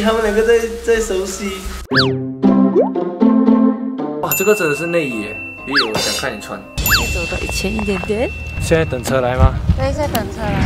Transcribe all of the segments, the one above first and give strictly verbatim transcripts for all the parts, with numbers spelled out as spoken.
他们两个在在熟悉。哇，这个真的是内衣耶！咦，我想看你穿。 可以走到一千一点点。 现在等车来吗？ 对，在等车来。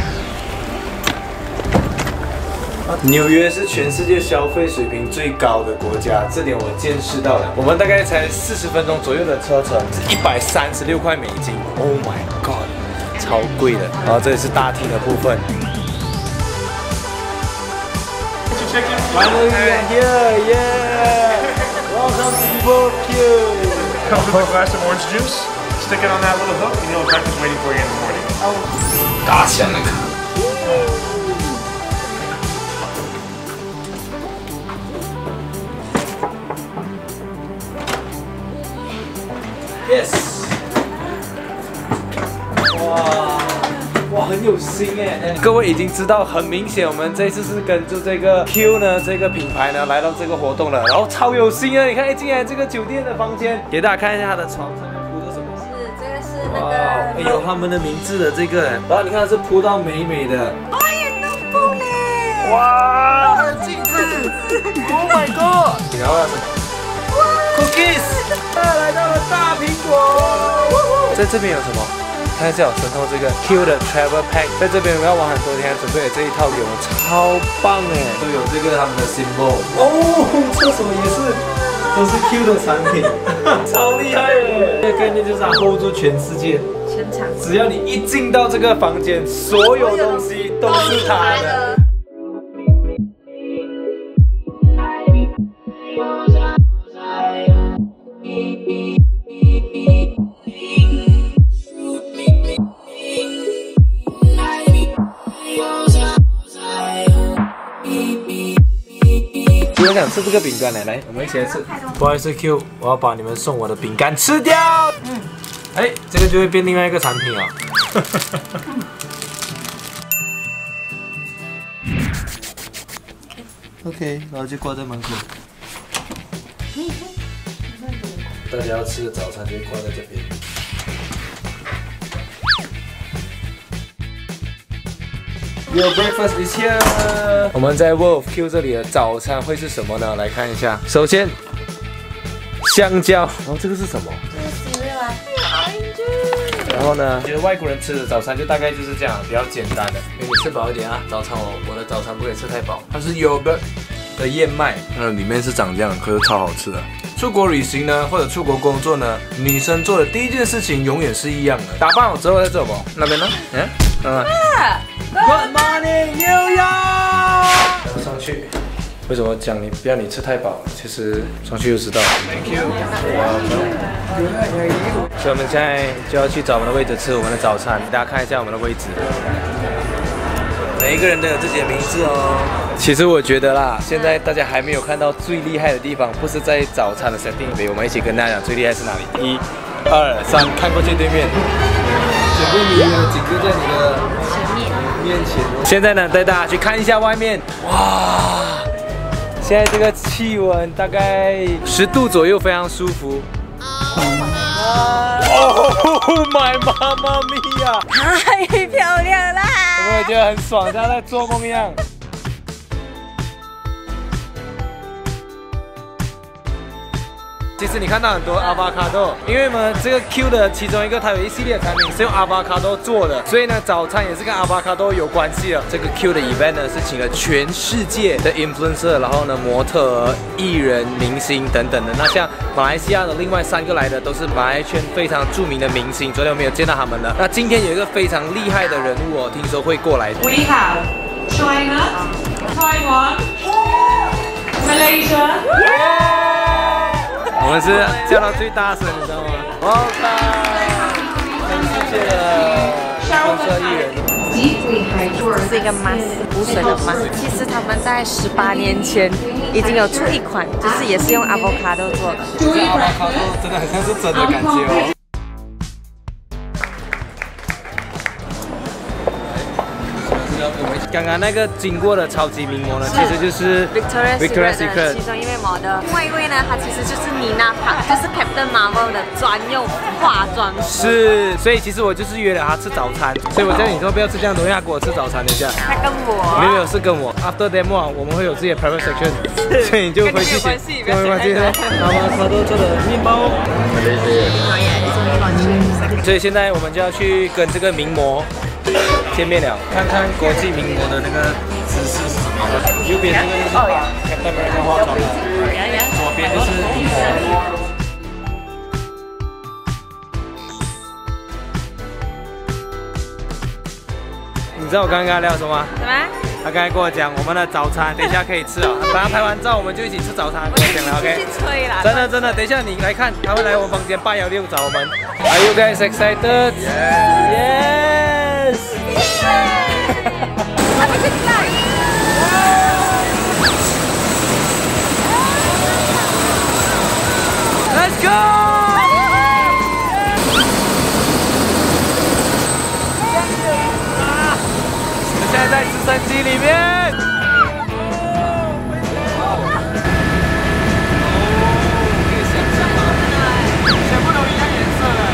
纽约是全世界消费水平最高的国家，这点我见识到了。我们大概才四十分钟左右的车程，一百三十六块美金。Oh my god， 超贵的。然后这里是大厅的部分。Finally we are here, yeah! Welcome to Vivo Q. Comes with a glass of orange juice. Stick it on that little hook, and you'll know breakfast waiting for you in the morning. 打起来那个。Yes！ 哇哇，很有心哎！各位已经知道，很明显我们这次是跟着这个 Q 呢这个品牌呢来到这个活动了，然后超有心啊！你看一进来这个酒店的房间，给大家看一下它的床上面铺的什么？ 是这个是那个， 哎有他们的名字的这个，然后你看是铺到美美的。 哦耶，能蹦嘞！ 哇，还有镜子 ！Oh my god！ 然后什么 ？Cookies！ 来到了大苹果。在这边有什么？看一下我身后这个 Q 的 Travel Pack， 在这边我们要玩很多天，准备了这一套给我们，超棒哎！都有这个他们的 symbol。哦，厕所也是，都是 Q 的产品，超厉害耶！这个概念就是它 hold 住全世界， 全场。 只要你一进到这个房间，所有东西都是它的。我想吃这个饼干呢，来，我们一起来吃。不好意思 ，Q， 我要把你们送我的饼干吃掉。嗯，哎，这个就会变另外一个产品啊。OK， 然后就挂在门口。大家要吃的早餐就挂在这边。Your breakfast is here。我们在 Wolf Q 这里的早餐会是什么呢？来看一下。首先，香蕉。然后这个是什么？ 这个是啊，orange。 然后呢，觉得外国人吃的早餐就大概就是这样，比较简单的。给你吃饱一点啊，早餐我我的早餐不可以吃太饱。它是 yogurt 的燕麦，那里面是长这样，可是超好吃的。出国旅行呢，或者出国工作呢，女生做的第一件事情永远是一样的。打扮好之后再做什么？那边呢？嗯嗯。Good morning， New York。上去。为什么讲你不要你吃太饱？其实上去就知道。Thank you。所以我们现在就要去找我们的位置吃我们的早餐。大家看一下我们的位置。每一个人都有自己的名字哦。其实我觉得啦，现在大家还没有看到最厉害的地方，不是在早餐的 setting 里，我们一起跟大家讲最厉害是哪里。一、二、三，看过去对面。整个女的紧跟在你的面前。现在呢，带大家去看一下外面。哇！现在这个气温大概十度左右，非常舒服。Oh my 妈妈咪呀！ 太漂亮啦！ 有没有觉得很爽，像在做梦一样？其实你看到很多 avocado， 因为我们这个 Q 的其中一个，它有一系列产品是用 avocado 做的，所以呢，早餐也是跟 avocado 有关系的。这个 Q 的 event 呢，是请了全世界的 influencer， 然后呢，模特、艺人、明星等等的。那像马来西亚的另外三个来的，都是马来圈非常著名的明星，昨天我们有见到他们了。那今天有一个非常厉害的人物哦，听说会过来。 We have China, Taiwan, Malaysia. 我们是叫到最大声，你知道吗？好大！全世界的红色艺人。 是一个 mask 补水的 mask。其实他们在十八年前已经有出一款，就是也是用 avocado 做的。 这 avocado 真的很像是真的感觉哦。是要跟我们一起刚刚那个经过的超级名模呢，其实就是 Victoria's Victoria's Secret 的 Secret 其中一位模特，另外一位呢，她其实就是 Nina Park， 就是 Captain Marvel 的专用化妆师。 是，所以其实我就是约了他吃早餐，所以我叫你说不要吃这样东西，他给我吃早餐等一下。 他跟我没有没有是跟我 After demo 我们会有自己的 private section， 所以你就回去先，没有关系的。然后他都做的面包，所以现在我们就要去跟这个名模见面了，看看国际名模的那个姿势是什么样的。右边这个就是把 Captain America 化妆的，左边就是名模。你知道我刚刚跟他聊什么吗？ 什么？ 他刚才跟我讲，我们的早餐等一下可以吃哦。等他拍完照，我们就一起吃早餐。跟我讲了 ，OK？ 去吹啦！ 真的真的，等一下你来看，他会来我房间八幺六找我们。Are you guys excited? Yes. Let's go. 现在在直升机里面，可以想象吗？全部都一样颜色的。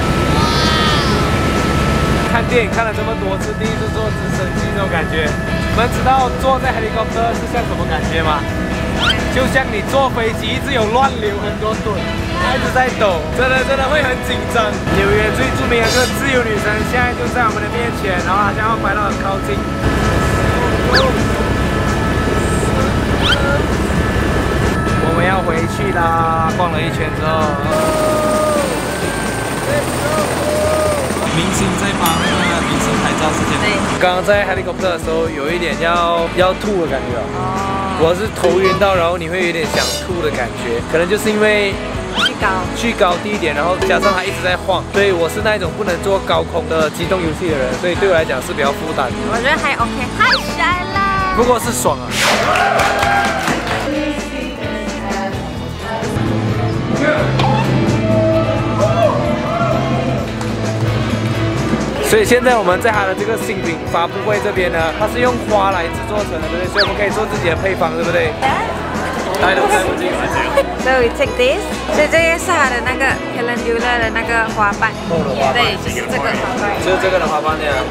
看电影看了这么多次，第一次坐直升机这种感觉，你们知道坐在 helicopter 是像什么感觉吗？就像你坐飞机一直有乱流很多吨，它一直在抖，真的真的会很紧张。纽约最著名的这个自由女神现在就在我们的面前，然后好像要摆到很靠近。我们要回去啦，逛了一圈之后。明星在帮那个明星拍照时间。刚刚在 helicopter 的时候，有一点要要吐的感觉哦。我是头晕到，然后你会有点想吐的感觉，可能就是因为巨高巨高低一点，然后加上它一直在晃，所以我是那一种不能做高空的机动游戏的人，所以对我来讲是比较负担。 我觉得还 OK， 太帅了。 不过是爽啊。所以现在我们在它的这个新品发布会这边呢，它是用花来制作成的，对不对？所以我们可以做自己的配方，对不对？大家都看不进来。 So we take this， 所以这个是它的那个 calendula 的那个花瓣，对，就是这个花瓣， 就是这个的花瓣呀。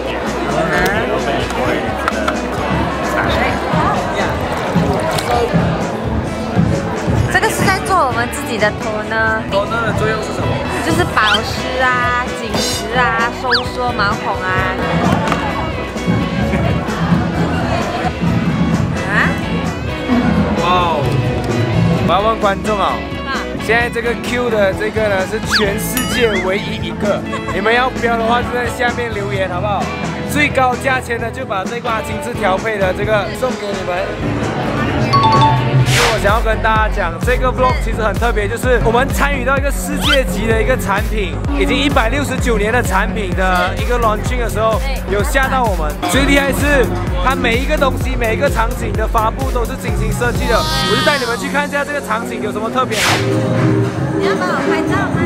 这个是在做我们自己的头呢。 头呢的作用是什么？ 就是保湿啊、紧实啊、收缩毛孔啊。啊？ 哇哦！我要问观众哦，现在这个 Q 的这个呢是全世界唯一一个，你们要标的话就在下面留言好不好？最高价钱的就把这个精致调配的这个送给你们。我想要跟大家讲，这个 vlog 其实很特别，就是我们参与到一个世界级的一个产品，已经一百六十九年的产品的一个 launching 的时候，有吓到我们。最厉害是它每一个东西、每一个场景的发布都是精心设计的。我就带你们去看一下这个场景有什么特别。 你要帮我拍照吗？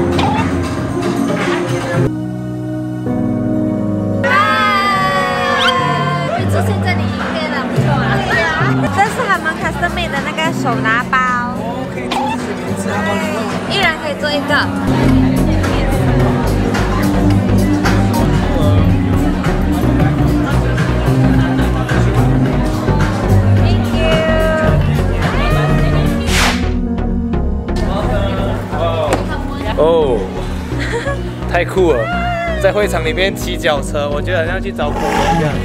出现在你影片了，不错啊！对呀，这是他们 custom made 的那个手拿包， 哦，可以做自己名字啊， 一人可以做一个。Thank you。 哦，太酷了！在会场里面骑脚车，我觉得好像去找狗一样。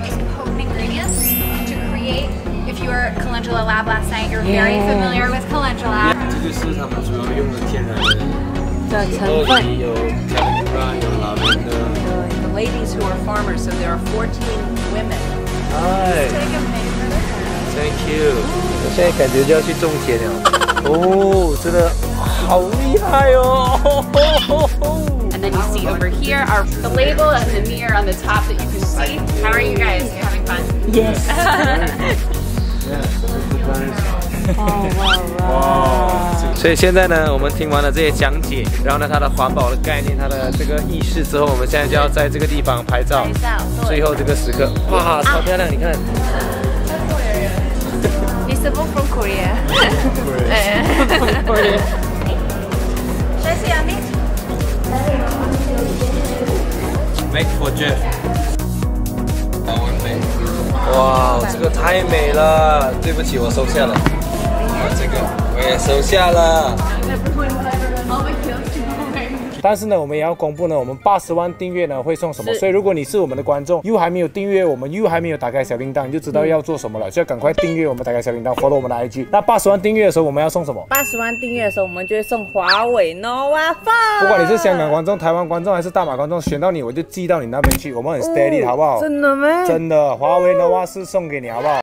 If you were at Calendula Lab last night, you're very familiar with Calendula. 这就是他们主要用的天然的成分。 有 Calendula， 有 lavender。 The ladies who are farmers, so there are fourteen women. Hi. Thank you. 我现在感觉就要去种田了。哦，真的好厉害哦！ And then you see over here our the label and the mirror on the top that you can see. How are you guys? You having fun? Yes. Yeah. 哇哇！ 所以现在呢，我们听完了这些讲解，然后呢，它的环保的概念，它的这个意识之后，我们现在就要在这个地方拍照，最后这个时刻，哇，超漂亮！你看。 Visible from Korea. Should I see on me? Make for Jeff. 哇，这个太美了！对不起，我收下了。这个我也收下了。但是呢，我们也要公布呢，我们八十万订阅呢会送什么？所以如果你是我们的观众，又还没有订阅我们，又还没有打开小铃铛，你就知道要做什么了。所以赶快订阅我们，打开小铃铛 ，follow 我们的 I G。那八十万订阅的时候，我们要送什么？ 八十万订阅的时候，我们就会送华为 Nova Phone。 不管你是香港观众、台湾观众还是大马观众，选到你我就寄到你那边去，我们很 steady，、哦、好不好？ 真的吗？ 真的，华为 Nova 是送给你，好不好？